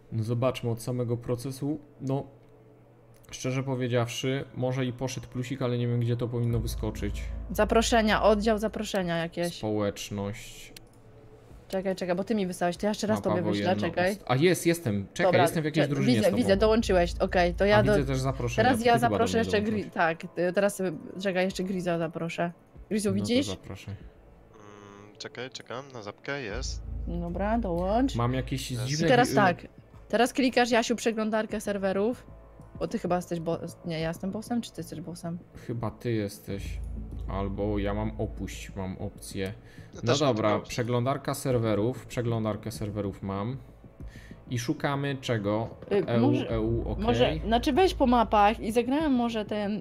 No zobaczmy od samego procesu. No, szczerze powiedziawszy, może i poszedł plusik, ale nie wiem, gdzie to powinno wyskoczyć. Zaproszenia, oddział zaproszenia jakieś. Społeczność. Czekaj, bo ty mi wysłałeś, to ja jeszcze raz tobie wyślę, czekaj. A jestem. Czekaj, Dobra, jestem w jakiejś drużynie widzę, dołączyłeś, okej, to ja widzę też zaproszenia. Teraz ja zaproszę jeszcze tak, teraz czekaj, jeszcze Griza zaproszę. Grizu, widzisz? No to zaproszę. Czekaj, czekam na zapkę, jest. Dobra, dołącz. Mam jakieś dziwne... I teraz tak, teraz klikasz, Jasiu, przeglądarkę serwerów. Bo ty chyba jesteś nie, ja jestem bossem, czy ty jesteś bossem? Chyba ty jesteś. Albo ja mam opuść, mam opcję. Ja No też mam dobra, taką przeglądarkę serwerów mam. I szukamy czego? ok. Może, znaczy weź po mapach i zagrałem może ten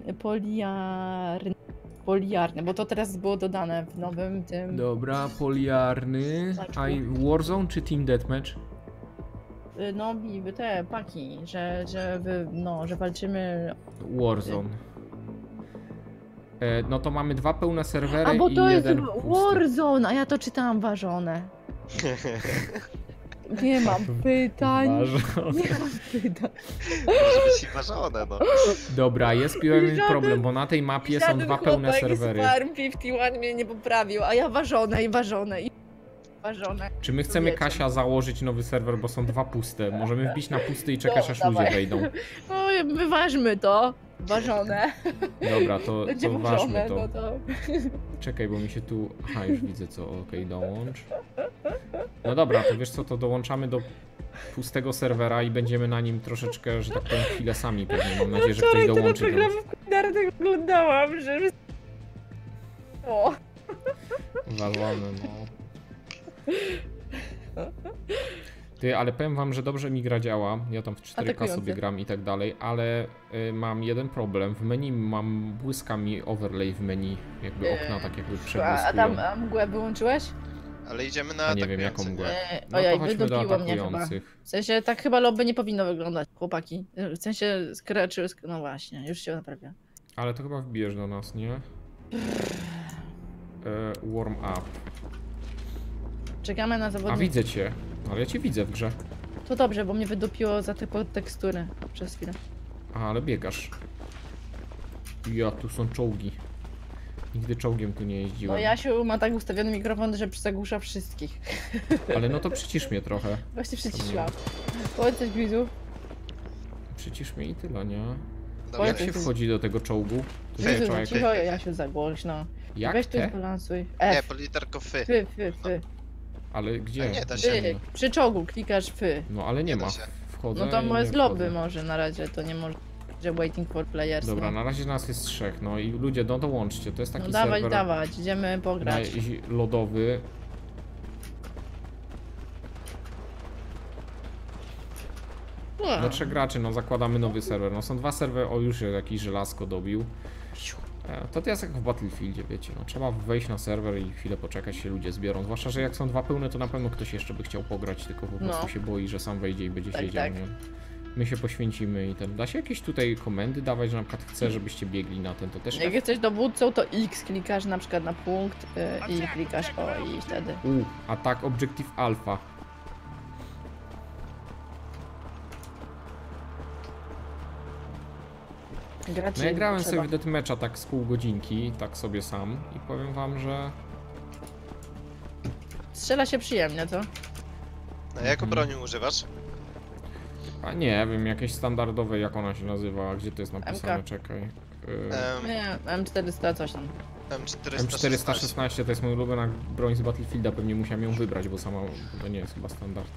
poliarny, bo to teraz było dodane w nowym tym... Dobra, poliarny. Warzone czy Team Deathmatch? No i te paki, że walczymy... Warzone. No to mamy 2 pełne serwery A bo to i jest jeden pusty. Warzone, a ja to czytałam ważone. Nie mam pytań. Nie mam pytań. Może być i ważone, no. Dobra, jest pewien problem, bo na tej mapie są 2 pełne serwery. Farm 51 mnie nie poprawił, a ja ważone. Czy my chcemy, Wiecie. Kasia, założyć nowy serwer, bo są 2 puste? Możemy wbić na pusty i czekać, aż ludzie wejdą. No, wyważmy to. Ważone. Dobra, to Będzie ważmy ważone, to. no to. Czekaj, bo mi się tu... Aha, już widzę co. Okej, dołącz. No dobra, to wiesz co, to dołączamy do pustego serwera i będziemy na nim troszeczkę, że tak powiem, chwilę sami pewnie. Mam nadzieję, że ktoś dołączy do nas. Wczoraj oglądałam, że... O. Walone, no. Ty, ale powiem wam, że dobrze mi gra działa. Ja tam w 4K sobie gram i tak dalej, ale mam jeden problem. W menu błyska mi overlay w menu, jakby okna tak jakby przebłyskują. A mgłę wyłączyć? Ale idziemy na A nie wiem jaką mgłę. No Ojej, to chodźmy do wydupiło mnie chyba. atakujących. W sensie tak chyba lobby nie powinno wyglądać, chłopaki. W sensie scratch, no właśnie, już się naprawia. Ale to chyba wbijesz do nas, nie? Warm up. Czekamy na zawodnika. A widzę cię, ale ja cię widzę w grze. To dobrze, bo mnie wydupiło za te tekstury przez chwilę. A, ale biegasz. Ja, tu są czołgi. Nigdy czołgiem tu nie jeździłem. No Jasiu ma tak ustawiony mikrofon, że zagłusza wszystkich. Ale no to przycisz mnie trochę. Właśnie przyciszyłam. Powiedz coś, Grizu. Przycisz mnie i tyle, nie? Dobra, Jak się wchodzi do tego czołgu? Tu Grizu, trzeba no jak... cicho, Jasiu, za głośno. Jak Weź tu te? zbalansuj. nie, F. po literko fy. Fy. Ale gdzie? Nie da się. Fy. Przy czołgu klikasz fy. No ale nie Nie ma. da się. Wchodzę No to i nie jest lobby wchodzę. może na razie, to nie może, że waiting for players. Dobra, no. na razie nas jest 3, no i ludzie, no dołączcie, to jest taki No dawać, serwer idziemy pograć. lodowy. No 3 graczy, no zakładamy nowy serwer, no są 2 serwery, o już jakiś żelazko dobił. To jest jak w Battlefieldzie, wiecie, no trzeba wejść na serwer i chwilę poczekać, się ludzie zbiorą, zwłaszcza, że jak są 2 pełne, to na pewno ktoś jeszcze by chciał pograć, tylko po prostu się boi, że sam wejdzie i będzie Tak, siedział, tak. nie? My się poświęcimy i ten, da się jakieś tutaj komendy dawać, że na przykład chcę, żebyście biegli na ten, to też Jak jesteś dowódcą, to X klikasz na przykład na punkt i klikasz o i wtedy. Attack Objective Alpha. Graczy No ja grałem trzeba. sobie w Deathmatcha tak z pół godzinki, tak sobie sam i powiem wam, że... Strzela się przyjemnie, co? A jaką broni używasz? A nie wiem, jakieś standardowe, jak ona się nazywa, gdzie to jest napisane, MK. czekaj. Nie, M400 coś tam. M416. to jest moja ulubiona broń z Battlefielda, pewnie musiałem ją wybrać, bo sama to nie jest chyba standard.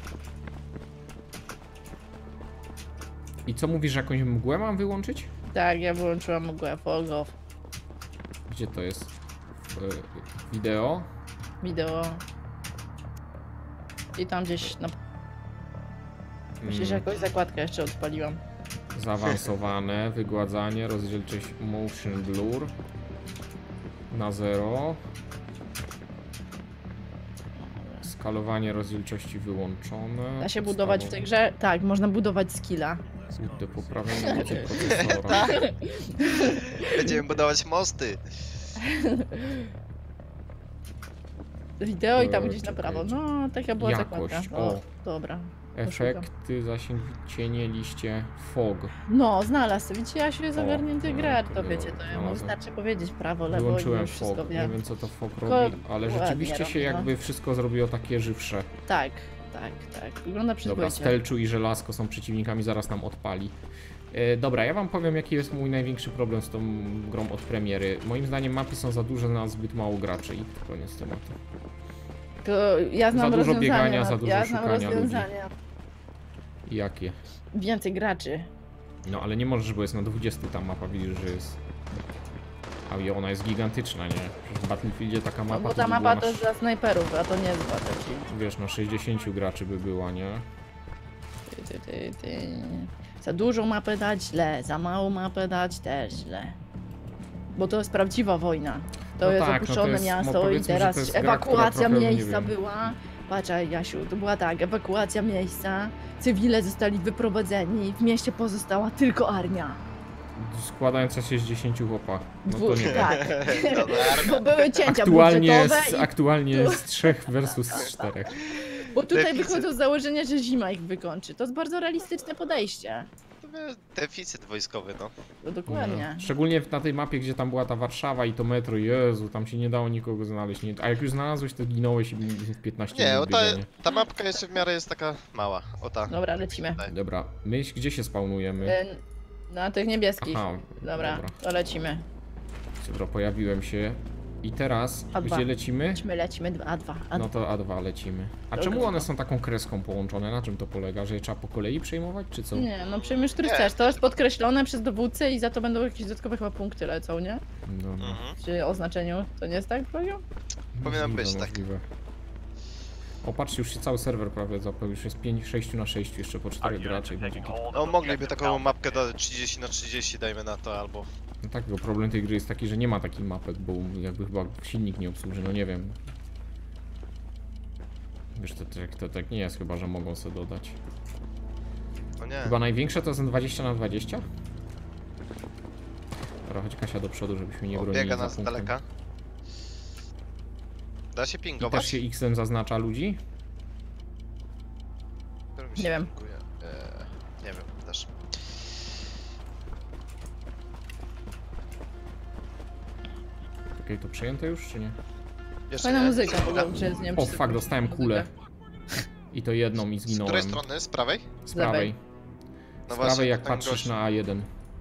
I co mówisz, że jakąś mgłę mam wyłączyć? Tak, ja wyłączyłam mgłę, fog off. Gdzie to jest? Wideo? Wideo. I tam gdzieś na... Myślę, że jakąś zakładkę jeszcze odpaliłam. Zaawansowane, wygładzanie, rozdzielczość motion blur na 0. Skalowanie rozdzielczości wyłączone. Da się budować w tej grze? Tak, można budować skilla. Kurde, poprawienie mocy procesora. Będziemy budować mosty. Wideo i tam gdzieś na Czekajcie. prawo. No, taka była Jakość, zakładka. o. Dobra. Efekty, zasięg, cienie, liście, fog. No, znalazł. Widzicie, Jasiu jest O, ogarnięty no, gracz, to to wiecie, to znalazłem. wystarczy powiedzieć prawo, lewo i Wyłączyłem już wszystko fog, nie wiem. wiem co to fog Tylko robi, ale ładnie rzeczywiście się robi, no. jakby wszystko zrobiło takie żywsze. Tak. Wygląda Dobra, przyzwoicie. Stelczu i Żelazko są przeciwnikami, zaraz nam odpali. Dobra, ja wam powiem jaki jest mój największy problem z tą grą od premiery. Moim zdaniem mapy są za duże na zbyt mało graczy i koniec tematu. To ja znam Za dużo rozwiązania. biegania, za dużo ja znam szukania ludzi. rozwiązania. Jakie? Więcej graczy. No ale nie możesz, bo jest na 20 ta mapa, widzisz, że jest... A i ona jest gigantyczna, nie? Przecież w Battlefieldzie taka mapa No bo to ta by mapa była to jest dla snajperów, a to nie jest Battlefield. Wiesz, no 60 graczy by była, nie? Ty. Za dużą mapę dać źle, za małą mapę dać też źle. Bo to jest prawdziwa wojna. To No jest tak, no to opuszczone jest- no miasto i powiedzmy, że teraz to jest gra, ewakuacja która trochę, nie miejsca wiem. była. Patrz, Jasiu, to była tak, ewakuacja miejsca, cywile zostali wyprowadzeni, w mieście pozostała tylko armia. Składająca się z 10 chłopa. No to Dwóch, nie wiem. tak. Dobra, Bo były cięcia Aktualnie budżetowe aktualnie jest 3 versus 4. bo tutaj Deficyt. wychodzą z założenia, że zima ich wykończy. To jest bardzo realistyczne podejście. deficyt wojskowy, no. No dokładnie. Szczególnie na tej mapie, gdzie tam była ta Warszawa i to metro, Jezu, tam się nie dało nikogo znaleźć. Nie, a jak już znalazłeś, to ginąłeś i w 15 Nie, minut o biegania. ta mapka jeszcze w miarę jest taka mała. O ta. Dobra, lecimy. Dobra, my gdzie się spawnujemy? Na tych niebieskich. Aha, Dobra, to lecimy. Dobra, pojawiłem się. I teraz, A2. gdzie lecimy? Lecimy A2. No to A2 lecimy. A Dobra. czemu one są taką kreską połączone? Na czym to polega? Że je trzeba po kolei przejmować, czy co? Nie, no przyjmiesz, który Nie. chcesz. To jest podkreślone przez dowódcę i za to będą jakieś dodatkowe chyba punkty lecą, nie? No, no. Mhm. Przy oznaczeniu. To nie jest tak, poziom? Powinno Możliwe, być tak. możliwe. O, patrzcie, już się cały serwer prawie zapełnił. Już jest 6 na 6, jeszcze po 4 graczy. i będzie git. No mogliby taką mapkę do 30 na 30 dajmy na to, albo... No tak, tylko problem tej gry jest taki, że nie ma takich mapek, bo jakby chyba silnik nie obsłuży, no nie wiem. Wiesz, to tak nie jest chyba, że mogą sobie dodać. No nie. Chyba największe to są 20 na 20? Dobra, chodź Kasia do przodu, żebyśmy nie bronili Biega za nas z punktem. daleka. Da się I pingować? też się X-em zaznacza ludzi? Którym się Nie wiem. pinguje? Nie wiem, też. Okej, to przejęte już, czy nie? Jeszcze Fajna nie? muzyka w ogóle, czy nie wiem, O czy fuck, dostałem kulę. I to jedną i Z której zginąłem. strony? Z prawej? Z prawej. No Z właśnie, prawej jak ten patrzysz gość. na A1.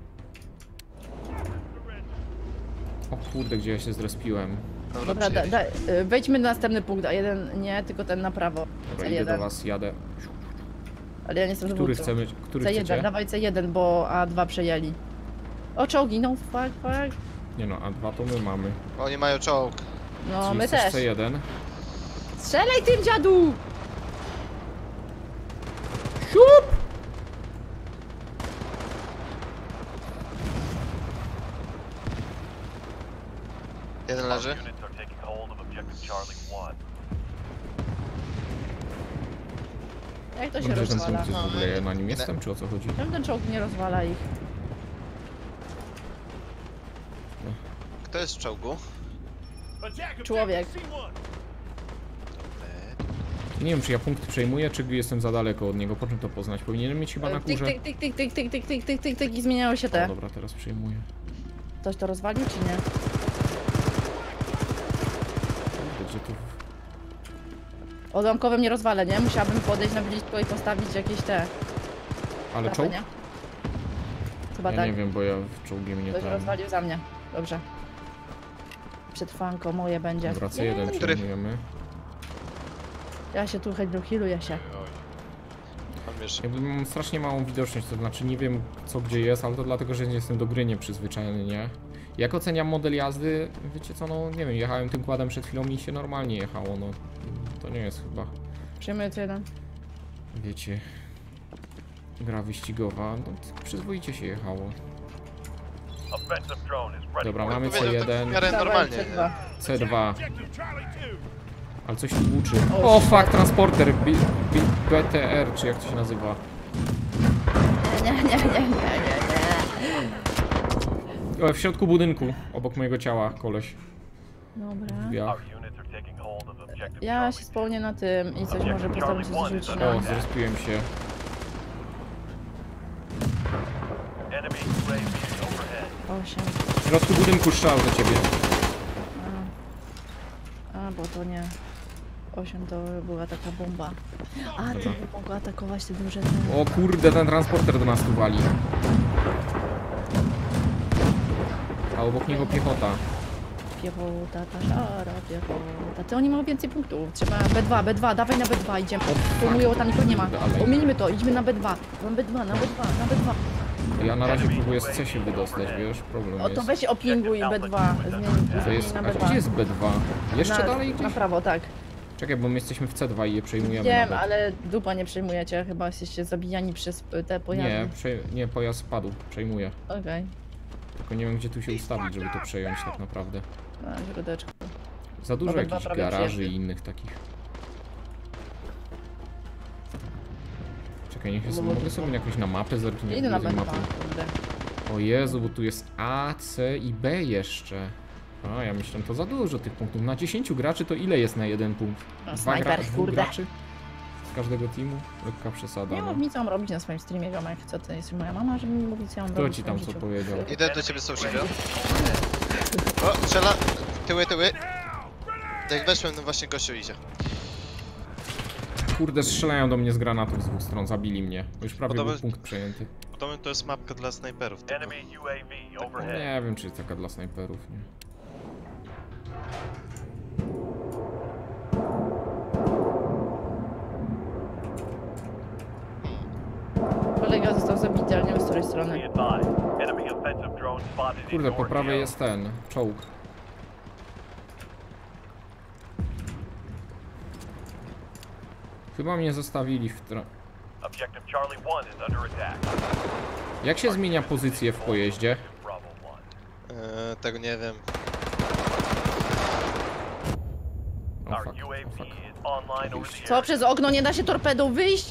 O kurde, gdzie ja się zrespiłem. Dobra, wejdźmy na następny punkt, a jeden nie, tylko ten na prawo. Dobra, idę do C1. was, jadę. Ale ja nie jestem Który dowódcą. chcemy, który C1, chcecie? dawaj C1, bo A2 przejęli. O, czołgi, no fuck. Nie no, A2 to my mamy. Oni mają czołg. No, Czyli my chcesz też. C1. Strzelaj tym, dziadu! Siup! Jeden leży. Jak to się Dobrze, że ten rozwala? punkt jest w ogóle, ja na nim jestem, czy o co chodzi? Czemu ten czołg nie rozwala ich? Kto jest w czołgu? Człowiek. Nie wiem, czy ja punkt przejmuję, czy jestem za daleko od niego. Po czym to poznać? Powinienem mieć chyba na Tyk, górze. tyk i zmieniały się O, te. dobra, teraz przejmuję. Ktoś to rozwalił, czy nie? Gdzie tu... Odłamkowym nie rozwalę, nie? Musiałabym podejść na blisko i postawić jakieś te... Ale trafy, czołg? nie? Chyba Ja tak. nie wiem, bo ja w czołgiem nie Ktoś tam. rozwalił za mnie. Dobrze. Przetrwanko moje będzie. Dobra, C1 Który? przejmujemy. Ja się tu healuję się. Mam jeszcze. Jakby mam strasznie małą widoczność, to znaczy nie wiem co gdzie jest, ale to dlatego, że nie jestem do gry nieprzyzwyczajony, nie? Jak oceniam model jazdy, wiecie co, no nie wiem, jechałem tym kładem przed chwilą i się normalnie jechało, no. To nie jest chyba, Przyjmuję C1. wiecie, gra wyścigowa, no przyzwoicie się jechało. Dobra, mamy Powiedział tak w C1, miarę normalnie. C2. C2. Ale coś tu łuczy. O fuck, transporter, BTR, czy jak to się nazywa? Nie. O, w środku budynku, obok mojego ciała, koleś. Dobra. W drzwiach. Ja się spełnię na tym i coś może postawić się rzucić O, na... zrespiłem się. Osiem. W środku budynku strzał do ciebie. A, bo to nie... 8 to była taka bomba. A, ty by mogła atakować te duże... O kurde, ten transporter do nas tu wali. A obok niego piechota. Piechota, ta szara piechota. Ty oni mają więcej punktów. Trzeba B2, dawaj na B2, idziemy. Formują, tam nikogo nie ma. Omienimy to, idźmy na B2. Mam B2, na B2. Ja na razie próbuję z C się wydostać, wiesz? Problem O, to jest. weź opinguj B2. To Zmień jest, na a B2. gdzie jest B2? Jeszcze dalej Na gdzieś? prawo, tak. Czekaj, bo my jesteśmy w C2 i je przejmujemy Wiem, nawet. ale dupa nie przejmujecie. Chyba jesteście zabijani przez te pojazdy. Nie, pojazd spadł, przejmuję. Okej. Tylko nie wiem, gdzie tu się ustawić, żeby to przejąć tak naprawdę. Na źródeczku. Za dużo Dobra, jakichś prawie garaży przyjęty. i innych takich. Czekaj, niech ja No sobie, bo mogę to- sobie jakoś na mapę zerknąć. Idę na tej B2, mapy. kurde. O Jezu, bo tu jest A, C i B jeszcze. A, ja myślę, to za dużo tych punktów. Na 10 graczy to ile jest na jeden punkt? No, snajper, dwóch kurde. graczy? Z każdego teamu? Lekka przesada, Nie no. mów mi co mam robić na swoim streamie, ziomek. Co ty jesteś moja mama, żeby mi mówić co mam Kto robić ci w tam swoim co życiu? powiedział? Idę do ciebie z sąsiada. O, strzela. Tyły. Jak weszłem, no właśnie gościu idzie. Kurde, strzelają do mnie z granatów z dwóch stron, zabili mnie. Już prawie Podoba- był punkt przejęty. Podobno to jest mapka dla snajperów. Tylko. No, nie wiem, czy jest taka dla snajperów, nie. Kolega został zabity, ale nie wiem z której strony. Kurde, po prawej jest ten, czołg. Chyba mnie zostawili w Jak się zmienia pozycję w pojeździe? Tego nie wiem. O fuck. Co, przez okno nie da się torpedą wyjść?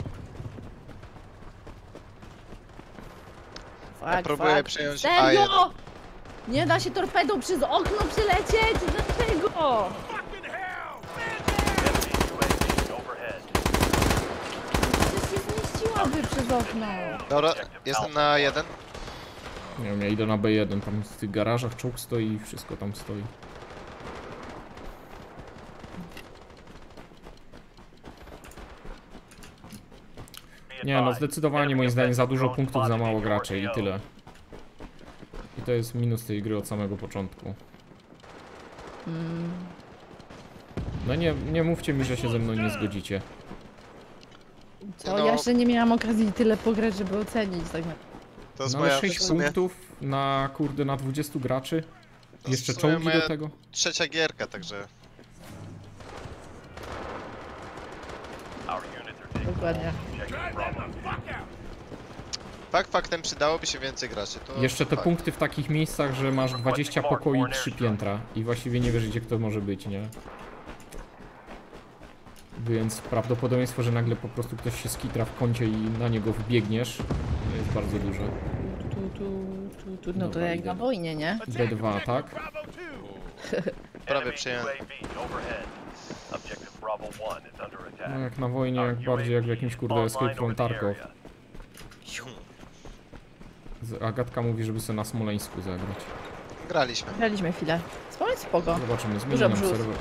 Ja próbuję przejąć Serio? A1. Nie da się torpedą przez okno przylecieć? Dlaczego? Przecież się zmieściłaby przez okno. Dobra, jestem na 1. Nie wiem, ja idę na B1, tam w tych garażach czołg stoi i wszystko tam stoi. Nie no, zdecydowanie moim zdaniem za dużo punktów, za mało graczy i tyle. I to jest minus tej gry od samego początku. No nie mówcie mi, że się ze mną nie zgodzicie. Co, No. ja jeszcze nie miałam okazji tyle pograć, żeby ocenić tak naprawdę. To jest No moja ale 6 w sumie punktów na kurde na 20 graczy. To Jeszcze w sumie czołgi moja do tego. trzecia gierka, także. Dokładnie. Faktem przydałoby się więcej graczy. To Jeszcze te fakt. punkty w takich miejscach, że masz 20 pokoi i 3 piętra. I właściwie nie wiesz, gdzie kto może być, nie? Więc prawdopodobieństwo, że nagle po prostu ktoś się skitra w kącie i na niego wbiegniesz, jest bardzo duże. No to Dobra, jak idę. na wojnie, nie? B2, tak? Prawie przyjąłem. No jak na wojnie, jak bardziej jak w jakimś kurde Escape from Tarkov. Agatka mówi, żeby sobie na Smoleńsku zagrać. Graliśmy. Graliśmy chwilę. Spokojnie, spoko. Zobaczymy, zmienię Dużo nam brzód. serwer.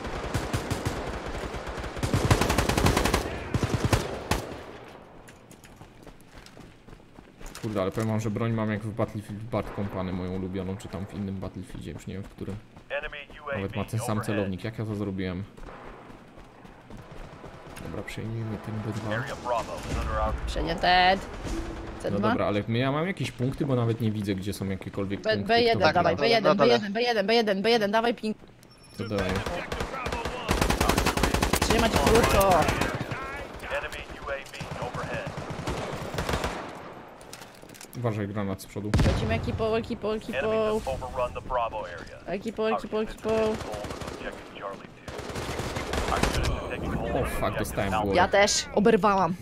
Kurde, ale powiem wam, że broń mam jak w Battlefield Bad Company, moją ulubioną, czy tam w innym Battlefieldzie, już nie wiem w którym. Nawet ma ten sam celownik, jak ja to zrobiłem? Dobra, przejmijmy ten B2. Przejęte. No C2. dobra, ale ja mam jakieś punkty, bo nawet nie widzę, gdzie są jakiekolwiek B, punkty. B1, kto dawaj, wygra. na dole. B1, dawaj ping. Co daje? Trzymać krótko. Uważaj, granat z przodu. Lecimy ekipą. O fuck, dostałem w głowę. Ja też oberwałam.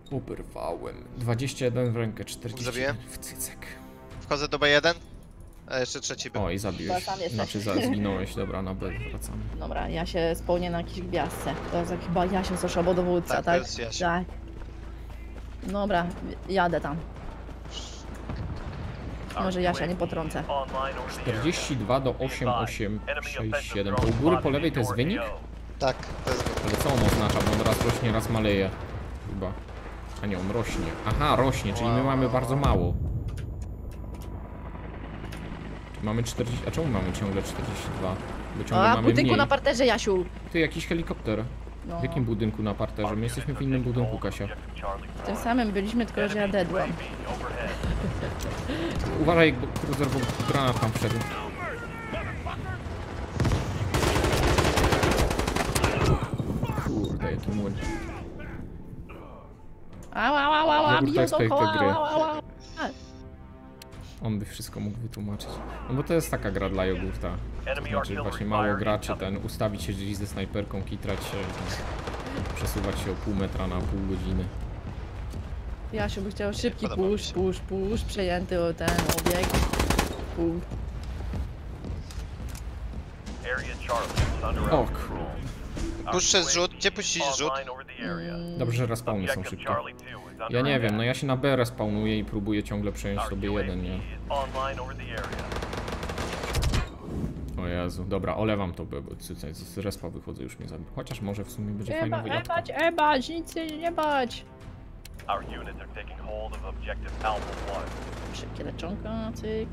Oberwałem. 21 w rękę, 40 Zabiję? w cycek. Wchodzę do B1. A jeszcze trzeci był. O, i zabiłeś. Chyba sam jesteś. Znaczy, zginąłeś. Dobra, na B wracamy. Dobra, ja się spełnię na jakiejś gwiazdce. To jest chyba Jasio z Oszobo dowódca, Tak, tak? to jest Jasio. Tak. Dobra, jadę tam. Może Jasia nie potrącę. 42 do 8867. To u góry po lewej to jest wynik? Tak, to jest wynik. Ale co on oznacza? Bo on raz rośnie, raz maleje. Chyba. A nie, on rośnie. Aha, rośnie, czyli my mamy bardzo mało. Mamy 40... A czemu mamy ciągle 42? Bo ciągle A, w mamy budynku mniej. na parterze, Jasiu. Ty, jakiś helikopter. No, W jakim budynku na parterze? My jesteśmy w innym budynku, Kasia. w tym samym byliśmy, tylko że ja dedłam. Uważaj, bo cruiser, bo granat tam wszedł. Kurde, jaki młyn. Ała, Jogurt to biją jest dookoła, piękna gry. ała. On by wszystko mógł wytłumaczyć. No bo to jest taka gra dla jogurta. To znaczy właśnie mało graczy, ustawić się gdzieś ze snajperką, kitrać się, przesuwać się o pół metra na pół godziny. Jasiu by chciał szybki Podoba mi push, przejęty o ten obieg. O kurde. Puszczę zrzut. Gdzie puścić zrzut? Dobrze, że respawny są szybkie. Ja nie wiem, no ja się na B respawnuję i próbuję ciągle przejąć sobie jeden, nie? O Jezu, dobra, olewam to B, bo z respa wychodzę, już mnie zabił. Chociaż może w sumie będzie fajna wyjadka. Ebać, nic się nie bać. Szybkie leczonka, cyk.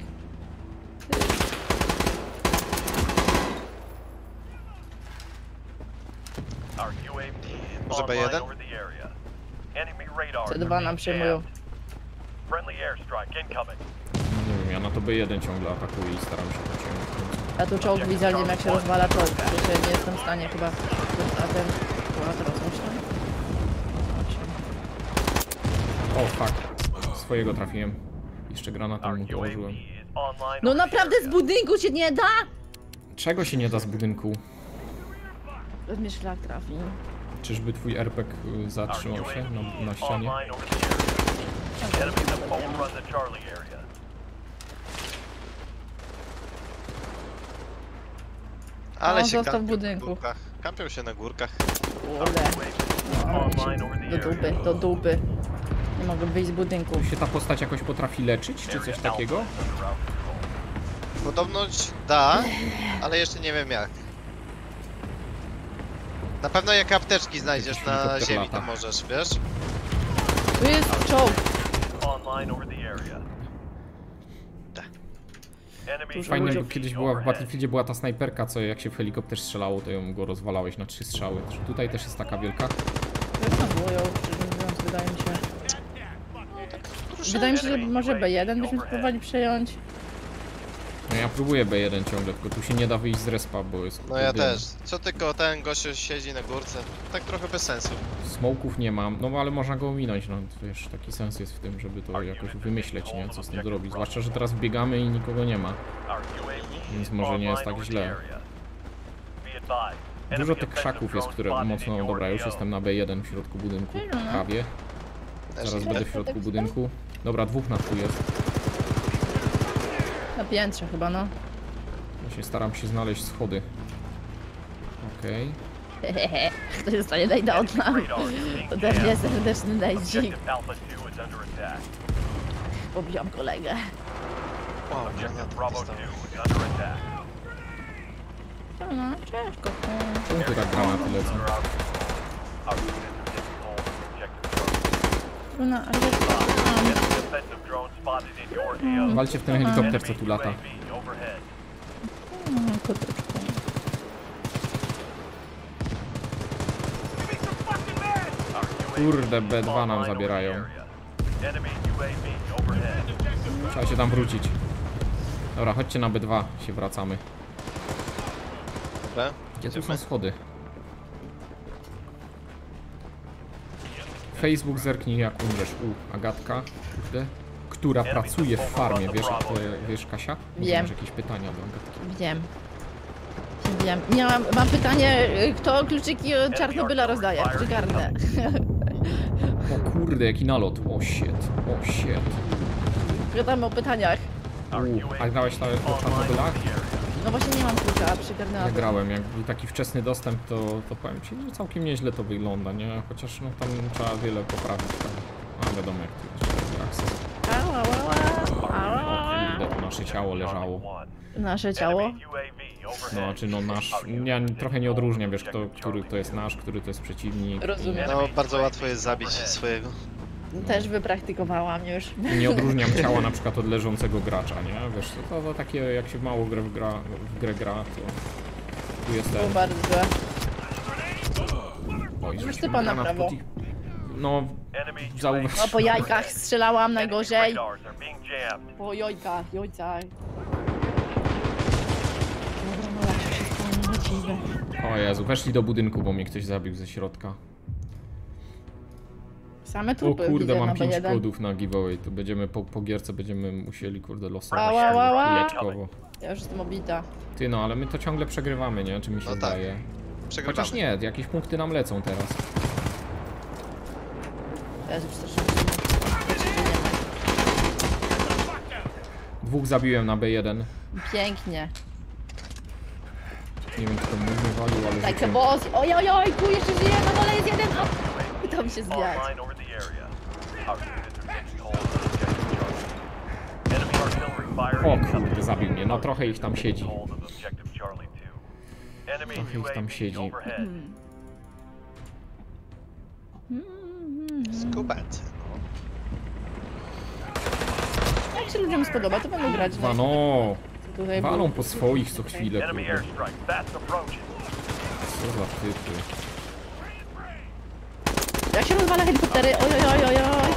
Może B1? C2 nam przejmują. Nie wiem, ja na to B1 ciągle atakuję i staram się to ciągnąć. Ja tu czołg widzę, nie wiem jak się rozwala czołg. Przecież nie jestem w stanie chyba. A ten... A teraz myślę. O fuck, swojego trafiłem. Jeszcze granatem mu dołożyłem. No naprawdę z budynku się nie da? Czego się nie da z budynku? Mnie szlak trafi. Czyżby twój RPG zatrzymał się na ścianie? Ale On się został w kampią budynku. na górkach. Kampią się na górkach. Kurde. No, do dupy. Nie mogę wyjść z budynku. Tu się ta postać jakoś potrafi leczyć, czy coś takiego? Podobno da, ale jeszcze nie wiem jak. Na pewno jak apteczki znajdziesz Jakiś na helikopter ziemi, to lata. możesz, wiesz? Tu jest czołg. Dużo Fajne, ludzi. bo kiedyś była w Battlefieldzie była ta snajperka, co jak się w helikopter strzelało, to ją go rozwalałeś na 3 strzały. Tutaj też jest taka wielka. Wywołują, szczerze mówiąc, wydaje mi się. Wydaje mi się, że może B1 byśmy spróbowali przejąć. No ja próbuję B1 ciągle, tylko tu się nie da wyjść z respa, bo jest... No ja kurde, też. Co tylko ten gościu siedzi na górce. Tak trochę bez sensu. Smoków nie mam, no ale można go ominąć, no wiesz, taki sens jest w tym, żeby to jakoś wymyśleć, nie? Co z tym zrobić. Zwłaszcza, że teraz biegamy i nikogo nie ma. Więc może nie jest tak źle. Dużo tych krzaków jest, które mocno... Dobra, już jestem na B1 w środku budynku, prawie. Zaraz będę w środku budynku. Dobra, dwóch nas tu jest. Na piętrze chyba, no. Właśnie staram się znaleźć schody. Okej. Ktoś zostanie najda od nami. Ode mnie serdeczny najdzik. Pobiłam kolegę. Wow, granat dostałem. No, ciężko. Czemu tu tak granaty lecą? No, ale tam. Walcie w ten helikopter, co tu lata. Koteczku. Kurde, B2 nam zabierają. Trzeba się tam wrócić. Dobra, chodźcie na B2, się wracamy. Dobra. Gdzie tu są schody? Facebook zerknij jak umrzesz. Agatka, kurde. Która pracuje w farmie, wiesz Kasia? Może Wiem. masz jakieś pytania do Agatki? Wiem. Wiem. Mam pytanie, kto kluczyki od Czarnobyla rozdaje? Przygarnę. O kurde, jaki nalot. O shit, o shit. Gadamy o pytaniach. A grałeś na Czarnobylach? No właśnie nie mam klucza, przygarnęła. Ja grałem, jak był taki wczesny dostęp, to powiem ci, że całkiem nieźle to wygląda, nie? Chociaż no tam trzeba wiele poprawić. Tak. A wiadomo jak to jest akces. Kurde, to nasze ciało leżało. Nasze ciało? No, znaczy no nasz, ja trochę nie odróżniam, wiesz, który to jest nasz, który to jest przeciwnik. Rozumiem. No, bardzo łatwo jest zabić swojego. Też wypraktykowałam już. Nie odróżniam ciała na przykład od leżącego gracza, nie? Wiesz, to takie jak się mało w grę gra, to tu jest Było ten... bardzo złe. Oj, Masz żeśmy typa na granat prawo. pod ich- No, zauważ... No po jajkach strzelałam najgorzej. Po jojkach, jojcach. Dobra, no jak się stanie niemożliwe. O Jezu, weszli do budynku, bo mnie ktoś zabił ze środka. Same O trupy kurde, widzę mam na 5 B1. kodów na giveaway, to będziemy po gierce będziemy musieli kurde losować Ała. kuleczkowo. Ja już jestem obita. Ty no, ale my to ciągle przegrywamy, nie? Czy mi się No tak. zdaje? Przegrywamy. Chociaż nie, jakieś punkty nam lecą teraz. Teraz już strasznie. Dwóch zabiłem na B1. Pięknie. Nie wiem, czy to mój wywalił, ale Tak, rzuciłem. boss. Oj, tu jeszcze żyje, na dole jest jeden. O, udało mi się zbijać. O kurde, zabił mnie. No trochę ich tam siedzi. Trochę ich tam siedzi. Skubać. Jak się ludziom spodoba, to będą grać. Dwa no! Tutaj Walą po swoich co chwilę, kurde. Co za typy. Jak się rozwala helikoptery? Oj.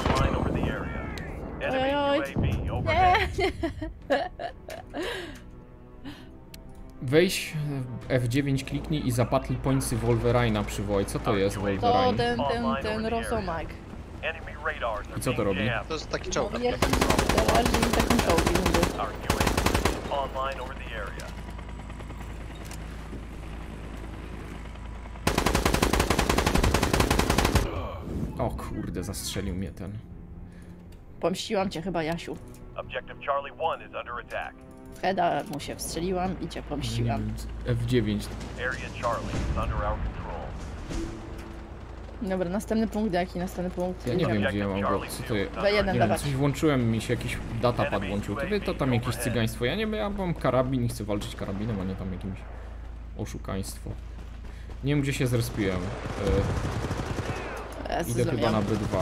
Nie. Weź F9, kliknij i za battle pointsy Wolverina przywołaj. Co to jest To Wolverine? ten Rosomak. I co to robi? To jest taki czołg. Jakiś działaż i takim czołgiem był. O kurde, zastrzelił mnie ten. Pomściłam cię chyba, Jasiu. Heda mu się wstrzeliłam i cię pomściłam. F9. Dobra, następny punkt, jaki następny punkt? Ja nie wiem gdzie ja mam go. Co to jest? B1 Nie wiem, dawać. coś włączyłem, mi się jakiś datapad włączył. To tam jakieś cygaństwo. Ja nie wiem, ja mam karabin i chcę walczyć karabinem, a nie tam jakimś oszukaństwo. Nie wiem gdzie się zrespiłem. Idę chyba na B2.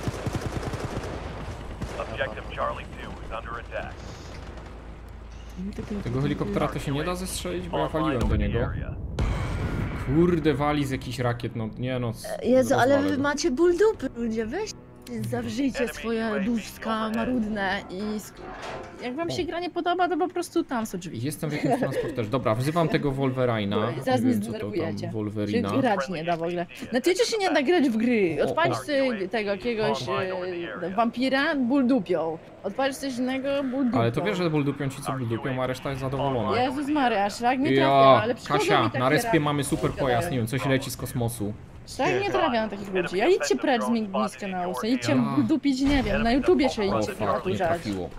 Tego helikoptera to się nie da zestrzelić, bo ja waliłem do niego. Kurde, wali z jakichś rakiet, no nie no. Jezu, ale rozwalę wy go. macie ból dupy, ludzie, weź zawrzyjcie swoje duszka marudne i jak wam się gra nie podoba, to po prostu tam są drzwi. Jestem w jakimś transporterze. Dobra, wzywam tego Wolverina. Zaraz Nie mnie wiem co to zdenerwujecie. tam, Wolverina. Czy grać nie da w ogóle. Na Twitchu się nie da grać w gry. Odpalisz O. sobie tego jakiegoś wampira, ból dupią. Odpalisz coś innego, ból dupią. Ale to wiesz, że buldupią ci co buldupią, a reszta jest zadowolona. Jezus Maria, szlak nie trafia, Ja, ale przychodzą mi Kasia, takie na respie rady. mamy super pojazd, nie wiem, coś leci z kosmosu. Szlak nie trafia na takich ludzi. Ja idźcie precz z miejsca na usta. Idźcie Ja. dupić, nie wiem, na YouTubie się O idźcie fuck, nie odkurzać. trafiło.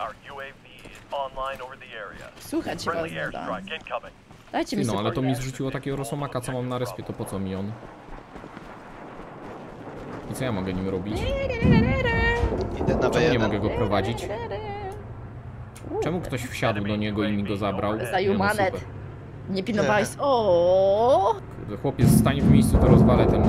Słuchać się was nie da. Dajcie mi Ty, no ale to mi spokój. zrzuciło takiego rosomaka, co mam na respie, to po co mi on? I co ja mogę nim robić? Idę na Czemu nie B1. mogę go prowadzić? Czemu ktoś wsiadł do niego i mi go zabrał? Zajął Nie, no manet. super. Nie pilnowałeś. O. Kurde, chłopiec stanie w miejscu, to rozwalę ten...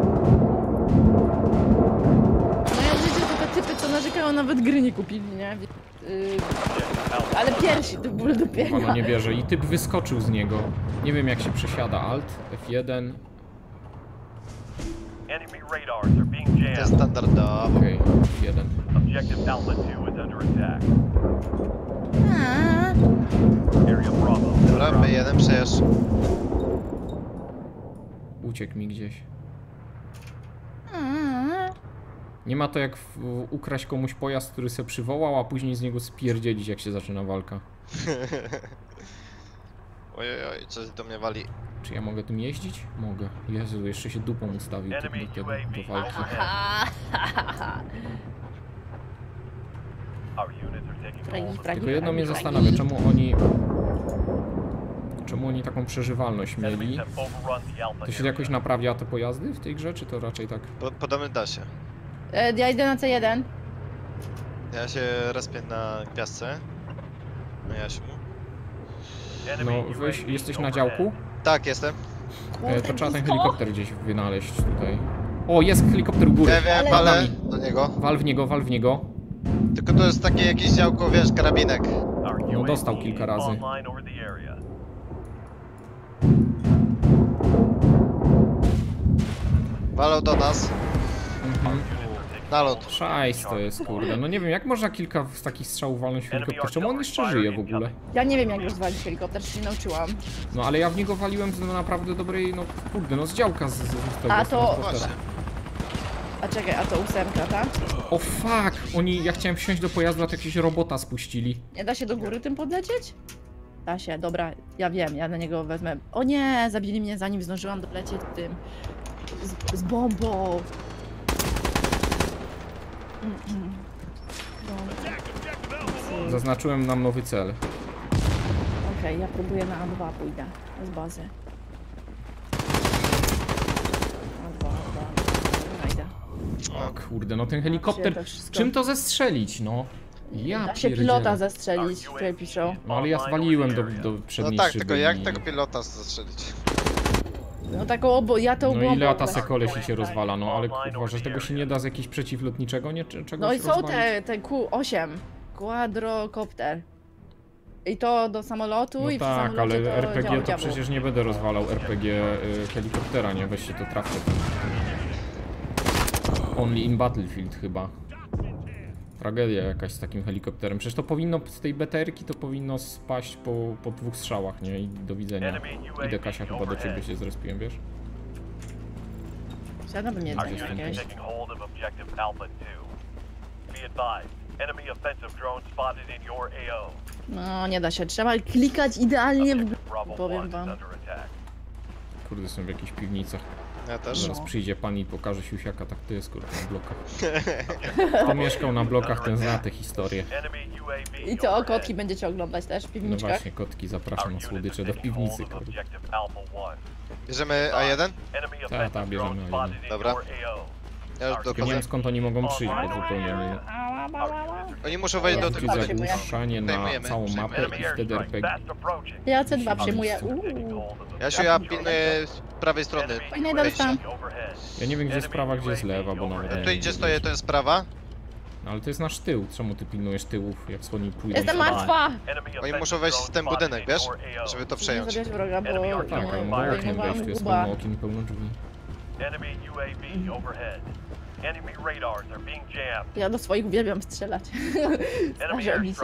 No ja wiecie, to te typy, co narzekają, nawet gry nie kupili, nie? Ale pierwsi to ból dopiero. Ono nie bierze i typ wyskoczył z niego. Nie wiem jak się przesiada. Alt, F1. To jest standardowo. Okej, F1. Dobra, B1 przejesz. Uciekł mi gdzieś. Nie ma to jak ukraść komuś pojazd, który se przywołał, a później z niego spierdzielić jak się zaczyna walka. Ojej, coś do mnie wali. Czy ja mogę tym jeździć? Mogę. Jezu, jeszcze się dupą ustawił typ do walki. Tylko jedno mnie zastanawia, czemu oni taką przeżywalność mieli? To się jakoś naprawia te pojazdy w tej grze, czy to raczej tak? Podobny da się. Ja idę na C1. Ja się respię na gwiazdce. No Jasiu. No, weź, jesteś na działku? Tak, jestem. To trzeba ten helikopter gdzieś wynaleźć tutaj. O, jest helikopter u góry. Ja wiem, Ale- ale do niego. Wal w niego. Tylko to jest takie jakieś działko, wiesz, karabinek. No, dostał kilka razy. Walą do nas. Mhm. Nalot. Szajs to jest, kurde. No nie wiem, jak można kilka z takich strzałów walnąć w helikopter? Czemu on jeszcze żyje w ogóle? Ja nie wiem jak rozwalić helikopter, się nie nauczyłam. No ale ja w niego waliłem z naprawdę dobrej, no kurde, no z działka z tego A to- helikoptera. Właśnie. A czekaj, a to 8, tak? O fuck! Ja chciałem wsiąść do pojazdu, a to jakiegoś robota spuścili. Nie da się do góry tym podlecieć? Da się, dobra, ja wiem, ja na niego wezmę. O nie, zabili mnie zanim zdążyłam dolecieć tym. Z bombą. Zaznaczyłem nam nowy cel. Okej, ja próbuję na A2 pójdę, z bazy. A2, idę. O kurde, no ten helikopter, To wszystko. czym to zestrzelić, no? Ja Da się pierdzielę. pilota zastrzelić, tutaj piszą. No ale ja waliłem do No przedniej tak, szyby tylko jak i- tego pilota zastrzelić? No taką ja tą No bombą ile lata właśnie se koleś i się tak. rozwala, no ale kurwa, że tego się nie da z jakiegoś przeciwlotniczego, nie? Czegoś No i są rozwalić? te Q8, quadrocopter. I to do samolotu No i przy tak, samolocie ale to RPG to działa. przecież nie będę rozwalał RPG helikoptera, nie? Weź się to trafcie. Only in Battlefield chyba. Tragedia jakaś z takim helikopterem. Przecież to powinno, z tej BTR-ki to powinno spaść po 2 strzałach, nie? I do widzenia. Idę Kasia chyba do ciebie się zrespiłem, wiesz? Siadam mnie Gdzie coś jestem? jakieś. No nie da się, trzeba klikać idealnie w powiem wam. Kurde, są w jakichś piwnicach. Ja też. Zaraz przyjdzie pan i pokaże siusiaka, tak to jest kurde na blokach. Kto mieszkał na blokach, ten zna tę historię. I co, kotki będziecie oglądać też w No piwniczkach? właśnie, kotki zapraszam na słodycze do piwnicy, kurde. Bierzemy A1? Tak, bierzemy A1. Dobra. Ja już Tylko nie dochodzę. wiem skąd oni mogą przyjść, bo zupełnie nie. Oni muszą wejść do Ja tego. tak Takie przyjmuję. zagłuszanie na Przejmujemy, całą mapę i wtedy RPG. Ja C2 przyjmuję. Jasiu, ja pilnuję z prawej strony. Fajnie, dostałam. Ja nie wiem gdzie jest prawa, gdzie jest lewa, bo nawet nie Tu wiem, gdzie gdzie stoję, jest. to jest prawa. No, ale to jest nasz tył, czemu ty pilnujesz tyłów, jak oni pójdą Jestem sobie? martwa! Oni muszą wejść w ten budynek, wiesz? Żeby to Nie przejąć. zabierz wroga, bo Tak, ale mogą oknem wejść, tu jest guba. pełno okien, pełno drzwi. Ja do swoich uwielbiam strzelać. Strażę mi się.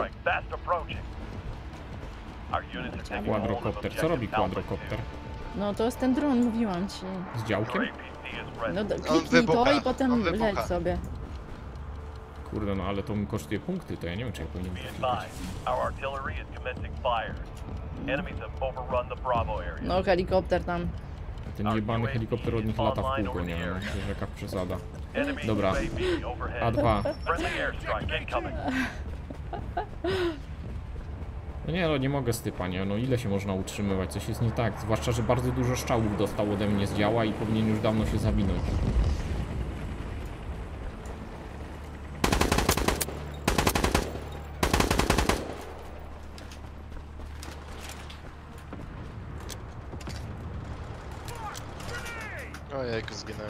Quadrocopter, co robi quadrocopter? No to jest ten dron, mówiłam ci. Z działkiem? No On kliknij wybucha, to i on potem wybucha. leć sobie. Kurde, no ale to mi kosztuje punkty, to ja nie wiem czy ja powinienem to klikać. No helikopter tam. Ten jebany helikopter od nich lata w kółko, nie wiem, to jest jaka przesada. Dobra, A2. No nie, no nie mogę stypa, nie? No ile się można utrzymywać? Coś jest nie tak. Zwłaszcza, że bardzo dużo strzałów dostał ode mnie z działa i powinien już dawno się zawinąć. Ojejku, zginąłem.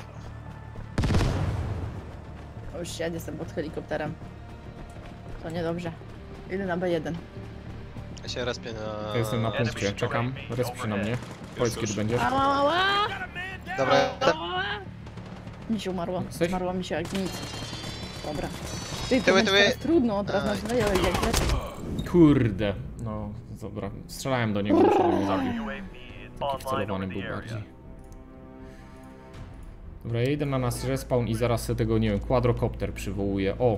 O, już ja jestem pod helikopterem. To niedobrze. Idę na B1. Ja się respię na... Ja jestem na punkcie, czekam. Resp się na mnie. Powiedz kiedy będziesz. Ała, ała! Dobra, Mi się umarło. Jesteś? Umarło mi się jak nic. Dobra. Ty, to Tyły, będzie tyły. teraz trudno, teraz nas zajęły jak lecz. Kurde. No, dobra. Strzelałem do niego, żeby mnie zabił. Taki wcelowany był bardziej. Dobra, ja idę na nas respawn i zaraz sobie tego, nie wiem, quadrocopter przywołuję. O!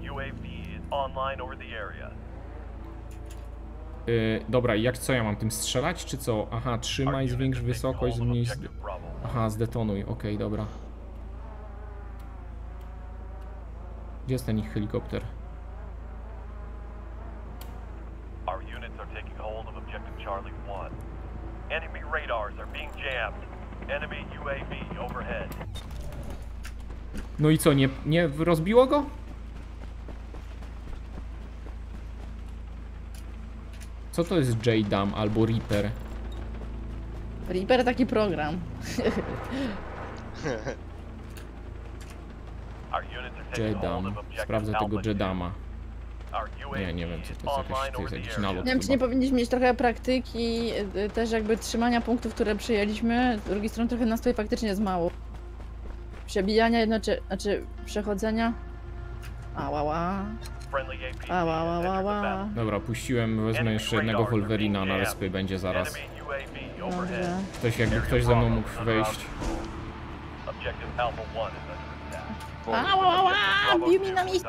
Dobra, i jak co ja mam tym strzelać, czy co? Aha, trzymaj, zwiększ wysokość, zmniejsz... Aha, zdetonuj, okej, dobra. Gdzie jest ten ich helikopter? No i co, nie rozbiło go? Co to jest J-Dam albo Reaper? Reaper taki program. J-Dam. Sprawdzę tego J-Dama. Nie wiem co to jest jakiś nalot Nie wiem, czy chyba. nie powinniśmy mieć trochę praktyki, też jakby trzymania punktów, które przyjęliśmy. Z drugiej strony trochę nas tutaj faktycznie jest mało. Przebijania znaczy przechodzenia. Ała. Dobra, puściłem, wezmę jeszcze jednego Wolverina na respy, będzie zaraz. Dobrze. Jakby ktoś ze mną mógł wejść. Ała, bił mi na miskę!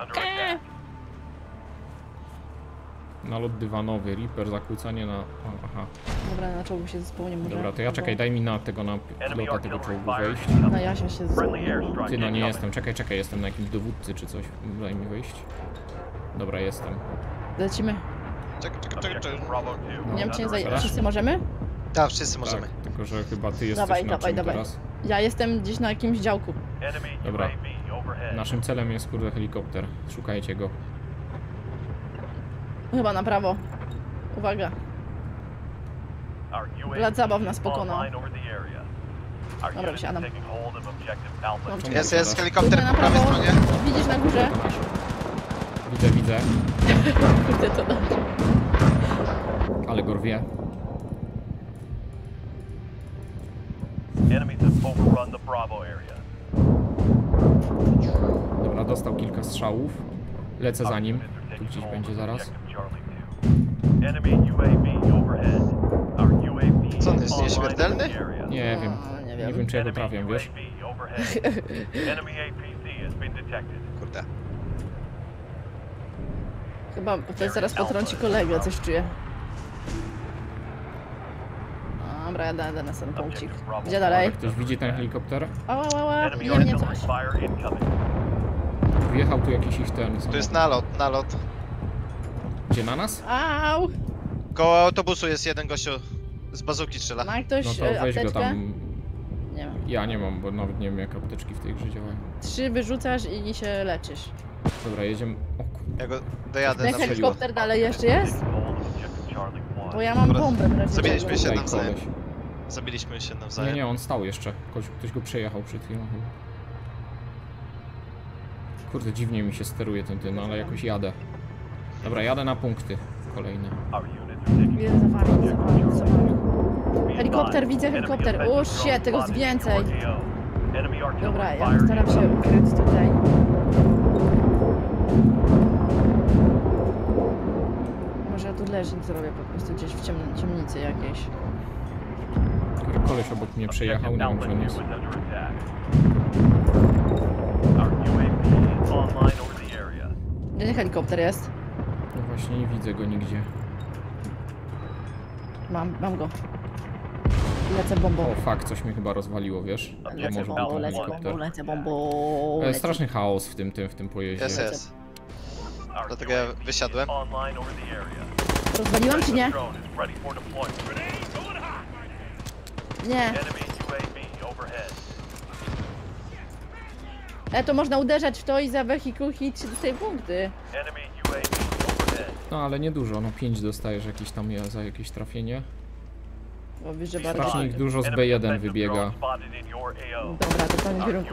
Nalot dywanowy, Reaper, zakłócanie na... O, aha. Dobra, na czołgu się zespołu nie może. Dobra, to ja czekaj, daj mi na pilota tego czołgu wejść. Na Jasia się zespołu. Ty, no nie jestem, czekaj, jestem na jakimś dowódcy czy coś. Daj mi wejść. Dobra, jestem. Lecimy. Czekaj. Nie wiem, czy nie Teraz? wszyscy możemy? Tak, wszyscy możemy. Tak, tylko że chyba ty jesteś Dawaj, na dawaj, czym dawaj. teraz. Ja jestem gdzieś na jakimś działku. Dobra. Naszym celem jest kurde helikopter. Szukajcie go. Chyba na prawo. Uwaga. Plac zabaw nas pokonał. Dobra, wysiadam. Czemu Jest wysiadasz? helikopter Na po prawej prawo. stronie. Widzisz na górze? Widzę. Kurde, to dobrze. Ale go rwie. Dobra, dostał kilka strzałów. Lecę za nim. Tu gdzieś będzie zaraz. Co on jest, nieśmiertelny? Nie wiem. Nie Nie wiem. wiem czy ja go trafię, wiesz? Kurde. Chyba ktoś zaraz potrąci kolegę, coś czuję. Dobra, jadę na ten punkcik. Gdzie dalej? Ktoś widzi ten helikopter? Ała, bije mnie coś. Wjechał tu jakiś ich ten. Tu jest nalot. Gdzie na nas? Au! Koło autobusu jest jeden gościu z bazuki strzela. Ma ktoś No to weź go apteczkę? tam. Nie mam. Ja nie mam, bo nawet nie wiem jak apteczki w tej grze działają. 3 wyrzucasz i się leczysz. Dobra, jedziemy. O kur... Ja go dojadę Ten na helikopter dalej jeszcze jest? Bo ja mam Dobra, bombę w razie zabiliśmy czego. się Tutaj nawzajem. koleś. Zabiliśmy się Nie, nawzajem. nie, on stał jeszcze. Ktoś go przejechał przed chwilą chyba. Kurde, dziwnie mi się steruje ten, no ale jakoś jadę. Dobra, jadę na punkty kolejne. Widzę za wami. Helikopter, widzę helikopter. O shit, tego jest więcej. Dobra, ja staram się ukryć tutaj. Może ja tu leżeć zrobię po prostu gdzieś w ciemnicy jakiejś. Koleś obok mnie przejechał, nie wiem gdzie on jest. Gdzie ten helikopter jest? No właśnie nie widzę go nigdzie. Mam go. Lecę bombą. O fuck, coś mnie chyba rozwaliło, wiesz? To Lecę może bombą, był ten lecę helikopter. bombą, lecę bombą. lecę. Straszny chaos w tym pojeździe. Jest. Dlatego ja wysiadłem. Rozwaliłam czy nie? Nie. To można uderzać w to i za wehikuł hit się dostaje punkty. No ale niedużo, no 5 dostajesz jakieś tam za jakieś trafienie. Bo wiesz, że bardzo... Strasznie ich dużo z B1 wybiega. Dobra, to w tym kierunku.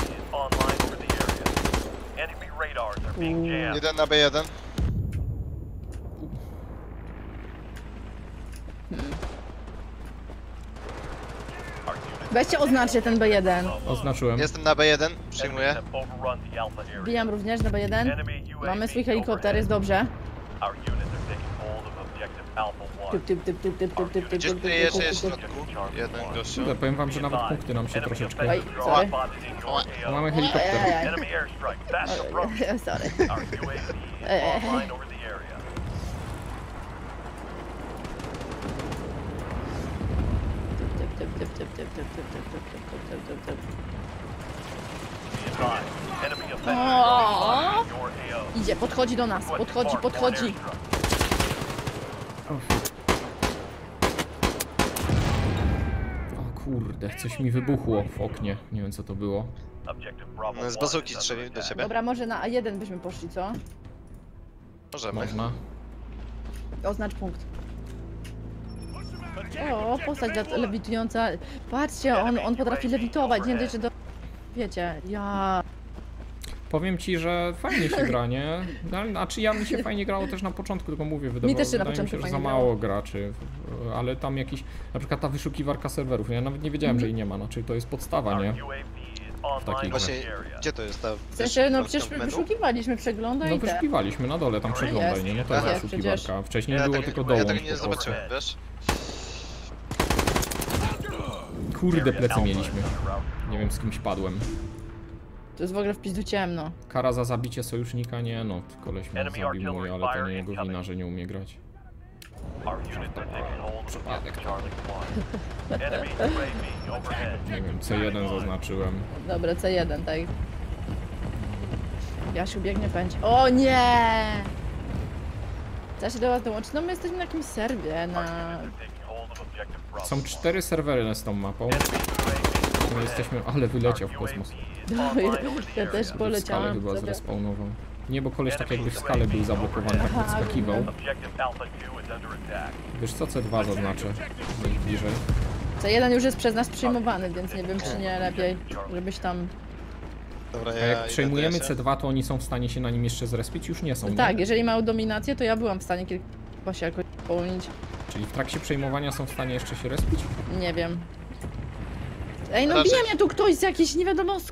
Jeden na B1. Weźcie oznaczcie ten B1. Oznaczyłem. Jestem na B1, przyjmuję. Wbijam również na B1. Mamy swój helikopter, jest dobrze. Gdzieś tutaj jeszcze jest w środku. Jeden gościu. Kurde, powiem wam, że nawet punkty nam się troszeczkę... Oj, sorry. Mamy helikopter. Sorry. O! Idzie, podchodzi do nas, podchodzi. O Kurde, coś mi wybuchło w oknie. Nie wiem co to było. No, z bazuki strzelił do ciebie. Dobra, może na A1 byśmy poszli, co? Możemy. Można. Oznacz punkt. O, postać lewitująca. Patrzcie, on potrafi lewitować, nie dość, że do... Wiecie, ja... Powiem ci, że fajnie się gra, nie? Znaczy ja mi się fajnie grało też na początku, tylko mówię, też się na wydaje mi początku się, że za fajnie mało grało. graczy. Ale tam jakiś, na przykład ta wyszukiwarka serwerów, ja nawet nie wiedziałem, że jej nie ma, znaczy to jest podstawa, nie? W takiej grze. Właśnie, gdzie to jest ta... W sensie, no wyszukiwarka przecież w menu? wyszukiwaliśmy, przeglądaj No i te. wyszukiwaliśmy na dole, tam przeglądaj, jest. nie? No to jest Jest, wyszukiwarka. przecież. Wcześniej Ja było tak, tylko ja dołącz tak nie po prostu. zobaczyłem, wiesz? Kurde, plecy mieliśmy. Nie wiem, z kimś padłem. To jest w ogóle w pizdu ciemno. Kara za zabicie sojusznika? Nie, no, koleś mnie zabił mój, ale to nie jego wina, że nie umie grać. Przypadek. Nie wiem, C1 zaznaczyłem. Dobra, C1, tak. Jasiu biegnie pędź. O nie! Trzeba się do was dołączyć. No my jesteśmy na jakimś serwie, na... Są 4 serwery z tą mapą. My jesteśmy... Ale wyleciał w kosmos. No, ja też W skale poleciałam chyba sobie. zrespawnował. Nie, bo koleś tak jakby w skale był zablokowany, tak podskakiwał. Wiesz co, C2 zaznaczę. Być bliżej. C1 już jest przez nas przyjmowany, więc nie wiem czy nie lepiej, żebyś tam... Dobra, A ja jak idę przejmujemy do Jasia. C2, to oni są w stanie się na nim jeszcze zrespić? Już nie są, nie? Tak, jeżeli mają dominację, to ja byłam w stanie kilka się jakoś popełnić. Czyli w trakcie przejmowania są w stanie jeszcze się respić? Nie wiem. Ej, no Raczej- bije mnie tu ktoś z jakiejś nie wiadomo sk...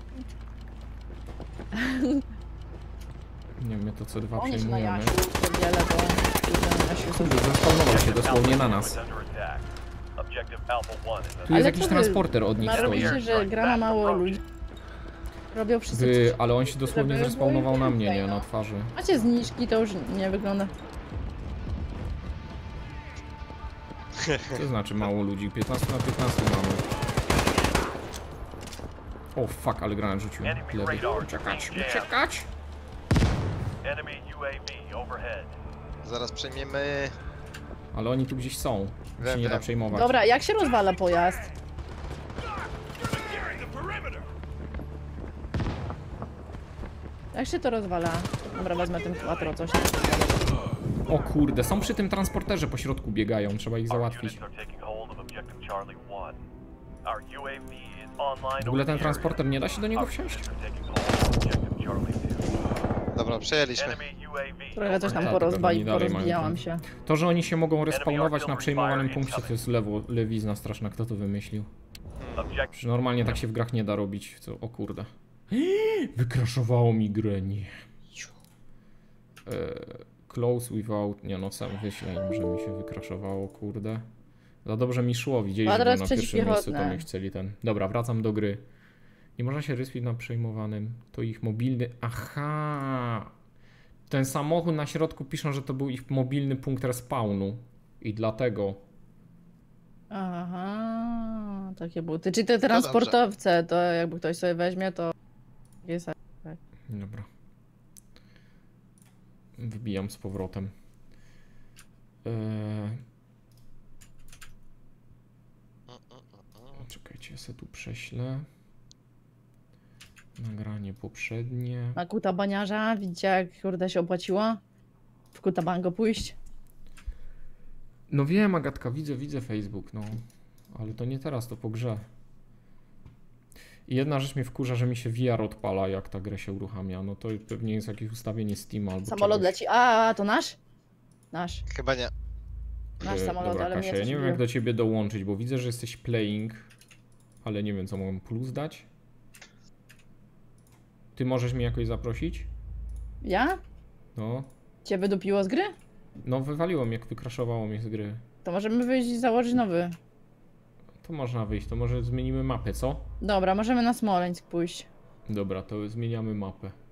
Nie wiem, my to C2 On jest na przejmujemy. Jasiu, wiele, bo... na Jasiu są... Zespawnował się dosłownie na nas. Tu jest Ale jakiś co wy transporter od nich stoi. narobicie, że gra ma mało ludzi. Robią wszyscy... Ale on się dosłownie Żeby zespawnował było na mnie, nie? więcej, Na no. twarzy. Macie zniżki, to już nie wygląda... To znaczy mało ludzi. 15 na 15 mamy. O fuck, ale granat rzucił. Lewy. Uciekać, uciekać! Zaraz przejmiemy... Ale oni tu gdzieś są. Się Wiem, nie da wiem. przejmować. Dobra, jak się rozwala pojazd? Jak się to rozwala? Dobra, wezmę tym quattro, coś tam. O kurde, są przy tym transporterze po środku biegają. Trzeba ich załatwić. W ogóle ten transporter, nie da się do niego wsiąść? Dobra, przejęliśmy. Trochę coś tam Tak, tylko oni dalej porozbijałam mają się. To, że oni się mogą respawnować na przejmowanym punkcie, to jest lewizna straszna. Kto to wymyślił? Przecież normalnie tak się w grach nie da robić. Co? O kurde. Wykraszowało mi grę, nie. Close without... Nie no, sam wyślę im, że mi się wykraszowało, kurde. Za dobrze mi szło, widzieli, że Kwadrat byłem na pierwszym miejscu, to przeciwpiechotny. mi chcieli ten... Dobra, wracam do gry. Nie można się respić na przejmowanym. To ich mobilny... Aha! Ten samochód na środku piszą, że to był ich mobilny punkt respawnu. I dlatego... Aha, takie buty. Czyli te transportowce, to jakby ktoś sobie weźmie, to... Jest... Dobra. Wbijam z powrotem. Czekajcie, ja sobie tu prześlę. Nagranie poprzednie. Na kuta baniarza, widzicie jak kurde się opłaciło? W kuta bango pójść? No wiem, Agatka, widzę Facebook, no. Ale to nie teraz, to po grze. I jedna rzecz mnie wkurza, że mi się VR odpala, jak ta gra się uruchamia. No to pewnie jest jakieś ustawienie Steam albo Samolot czegoś. leci. A, to nasz? Nasz. Chyba nie. Nasz samolot, Dobra, ale mnie Kasia, ja coś nie wiem było. jak do ciebie dołączyć, bo widzę, że jesteś playing, ale nie wiem co mogę plus dać. Ty możesz mnie jakoś zaprosić? Ja? No. Cię wydupiło z gry? No wywaliło mnie, jak wykraszowało mnie z gry. To możemy wyjść i założyć nowy. To można wyjść, to może zmienimy mapę, co? Dobra, możemy na Smoleńsk pójść. Dobra, to zmieniamy mapę.